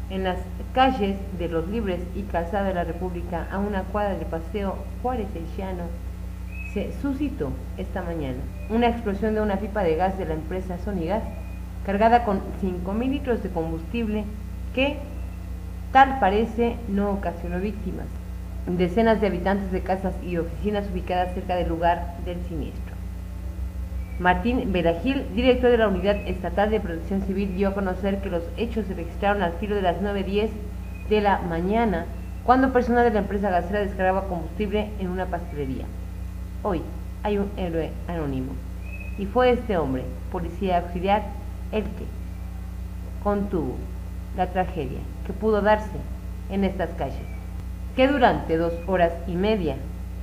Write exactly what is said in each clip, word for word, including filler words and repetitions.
en las calles de Los Libres y Calzada de la República, a una cuadra del Paseo Juárez El Llano, se suscitó esta mañana una explosión de una pipa de gas de la empresa Sonigas, cargada con cinco mil litros de combustible que, tal parece, no ocasionó víctimas. Decenas de habitantes de casas y oficinas ubicadas cerca del lugar del siniestro. Martín Belagil, director de la Unidad Estatal de Protección Civil, dio a conocer que los hechos se registraron al filo de las nueve diez de la mañana, cuando personal de la empresa gasera descargaba combustible en una pastelería. Hoy hay un héroe anónimo, y fue este hombre, policía auxiliar, el que contuvo la tragedia que pudo darse en estas calles, que durante dos horas y media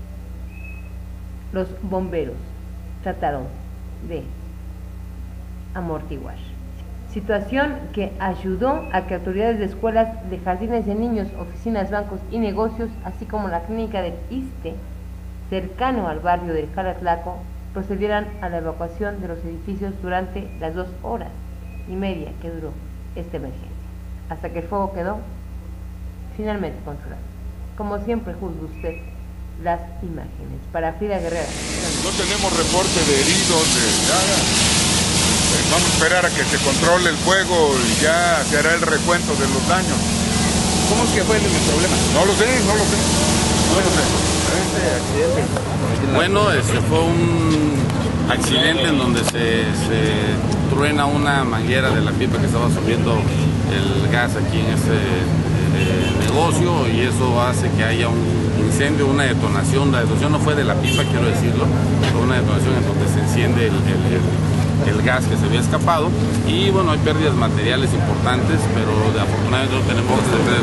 los bomberos trataron de amortiguar. Situación que ayudó a que autoridades de escuelas, de jardines de niños, oficinas, bancos y negocios, así como la clínica del ISSSTE, cercano al barrio del Calatlaco, procedieran a la evacuación de los edificios durante las dos horas y media que duró esta emergencia, hasta que el fuego quedó finalmente controlado. Como siempre, juzgue usted las imágenes. Para Frida Guerrera. No tenemos reporte de heridos, de nada. Eh, vamos a esperar a que se controle el fuego y ya se hará el recuento de los daños. ¿Cómo es que fue el problema? No lo sé, no lo sé. No lo sé. Bueno, este fue un accidente en donde se, se truena una manguera de la pipa que estaba subiendo el gas aquí en este eh, negocio, y eso hace que haya un incendio, una detonación. La detonación no fue de la pipa, quiero decirlo, fue una detonación en donde se enciende el, el, el, el gas que se había escapado, y bueno, hay pérdidas materiales importantes, pero de, afortunadamente no tenemos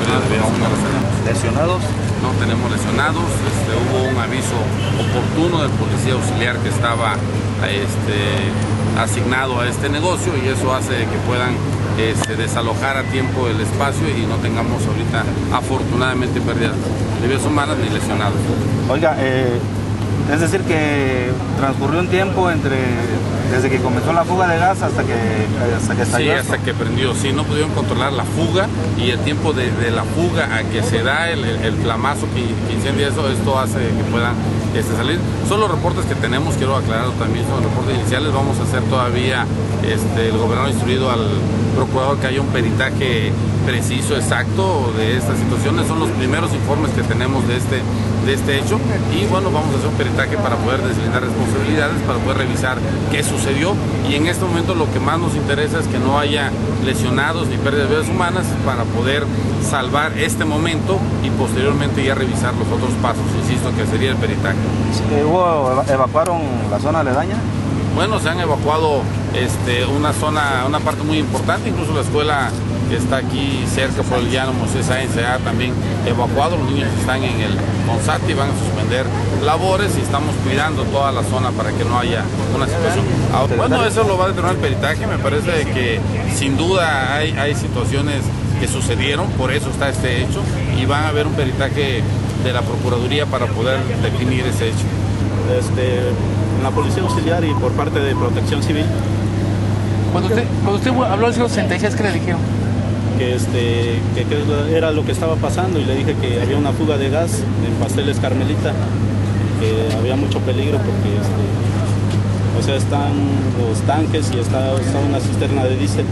lesionados. No tenemos lesionados. Este, hubo un aviso oportuno del policía auxiliar que estaba este, asignado a este negocio, y eso hace que puedan este, desalojar a tiempo el espacio y no tengamos ahorita, afortunadamente, pérdidas de vidas humanas ni lesionados. Oiga, eh, es decir que transcurrió un tiempo entre desde que comenzó la fuga de gas hasta que hasta que estalló. Sí, hasta que prendió. Sí, no pudieron controlar la fuga, y el tiempo de, de la fuga a que se da el, el, el flamazo que, que incendia eso, esto hace que puedan este, salir. Son los reportes que tenemos, quiero aclarar también, son reportes iniciales. Vamos a hacer todavía, este, el gobernador ha instruido al procurador que haya un peritaje preciso, exacto de estas situaciones. Son los primeros informes que tenemos de este, de este hecho, y bueno, vamos a hacer un peritaje para poder deslindar responsabilidades, para poder revisar qué sucedió, y en este momento lo que más nos interesa es que no haya lesionados ni pérdidas de vidas humanas, para poder salvar este momento y posteriormente ya revisar los otros pasos, insisto, que sería el peritaje. ¿Hubo, evacuaron la zona aledaña? Bueno, se han evacuado este, una zona, una parte muy importante, incluso la escuela que está aquí cerca por el llano Moisés Sáenz se ha también evacuado. Los niños están en el CONSATI, van a suspender labores, y estamos cuidando toda la zona para que no haya una situación. Bueno, eso lo va a determinar el peritaje. Me parece que sin duda hay, hay situaciones que sucedieron, por eso está este hecho, y van a haber un peritaje de la Procuraduría para poder definir ese hecho. Este, en la Policía Auxiliar y por parte de Protección Civil. Cuando usted, cuando usted habló al sesenta y seis, ¿qué le dijeron? Que, este, que, que era lo que estaba pasando, y le dije que había una fuga de gas en Pasteles Carmelita, que había mucho peligro porque este, o sea, están los tanques y está, está una cisterna de diésel.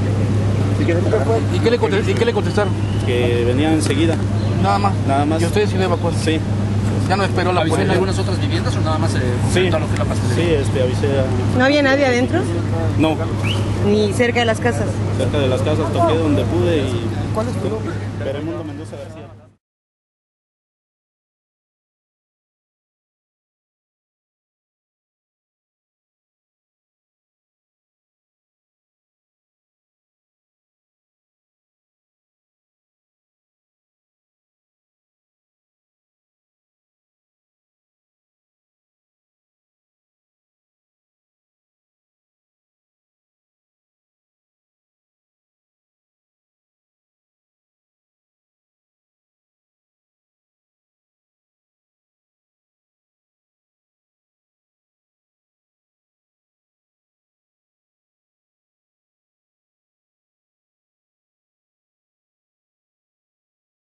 ¿Y qué, le ¿Y qué le contestaron? Que venían enseguida. Nada más. Nada más. ¿Y ustedes sí lo evacuaron? Sí. ¿Ya no esperó la policía? ¿En algunas otras viviendas o nada más eh, sí. a lo que la pastelería? Sí, este, avisé a... ¿No había nadie adentro? No. ¿Ni cerca de las casas? Cerca de las casas toqué donde pude y... ¿Cuál es tu nombre? Peremundo Mendoza García.